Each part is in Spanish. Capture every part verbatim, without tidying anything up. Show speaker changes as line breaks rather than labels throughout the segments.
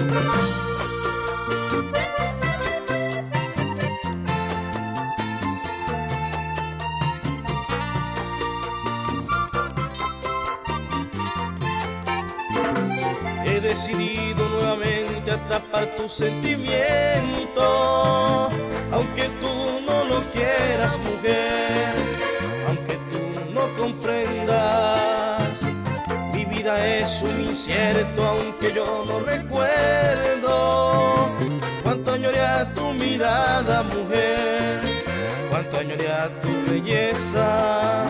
He decidido nuevamente atrapar tus sentimientos, aunque tú no lo quieras, mujer, aunque tú no comprendas. Mi vida es un incierto, aunque yo no recuerdo cuánto añoré a tu mirada, mujer, cuánto añoré a tu belleza.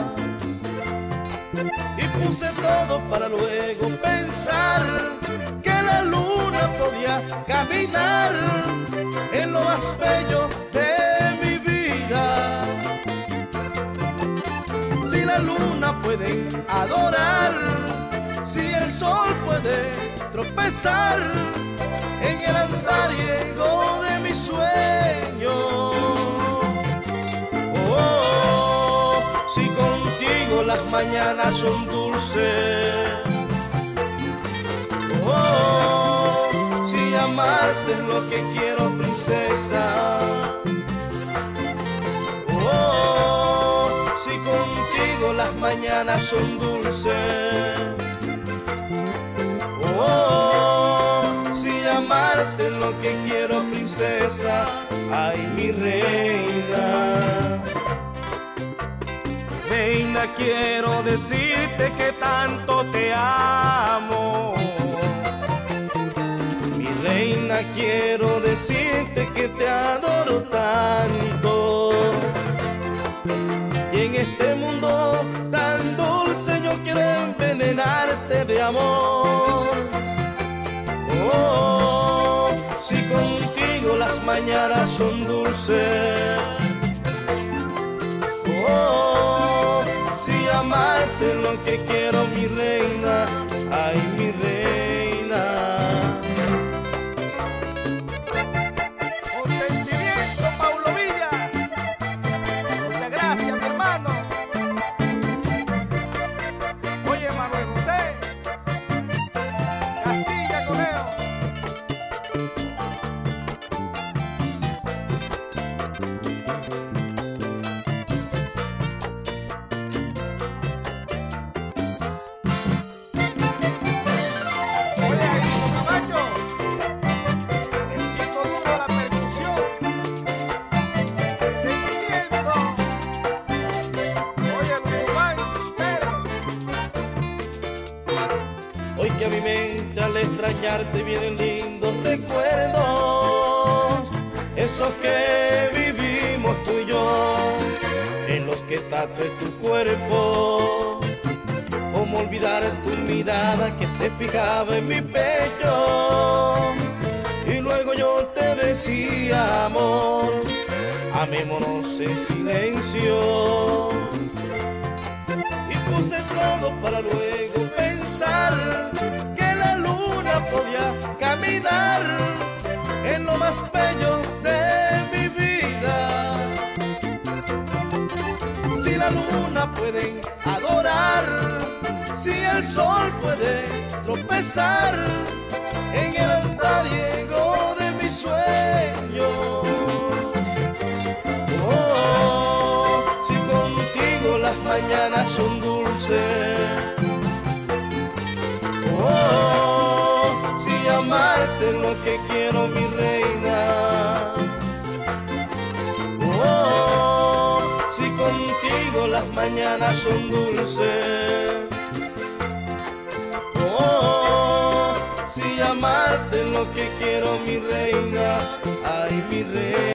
Y puse todo para luego pensar que la luna podía caminar en lo más bello de mi vida. Si la luna puede adorar, si el sol puede tropezar en el andariego de mis sueños. Oh, si contigo las mañanas son dulces. Oh, si amarte es lo que quiero, princesa. Oh, si contigo las mañanas son dulces. Oh, si amarte es lo que quiero, princesa. Ay, mi reina. Reina, quiero decirte que tanto te amo. Mi reina, quiero decirte que te adoro tanto. Y en este mundo tan dulce yo quiero envenenarte de amor. Oh, si contigo las mañanas son dulces. Oh, si amarte es lo que quiero, mi reina. Ay, mi reina.
Con sentimiento, Paulo Villa. Muchas gracias, mi hermano. Oye, Manuel José Castilla Coneo.
Hoy que a mi mente al extrañarte vienen lindos recuerdos, esos que vivimos tú y yo, en los que tatué tu cuerpo. Cómo olvidar tu mirada que se fijaba en mi pecho, y luego yo te decía, amor, amémonos en silencio. Y puse todo para luego pensar que la luna podía caminar en lo más bello de mi vida. Si la luna puede adorar, si el sol puede tropezar en el andariego de mis sueños. Oh, si contigo las mañanas son dulces. Oh, si amarte es lo que quiero, mi reina. Oh, si contigo las mañanas son dulces. Oh, si amarte es lo que quiero, mi reina. Ay, mi reina.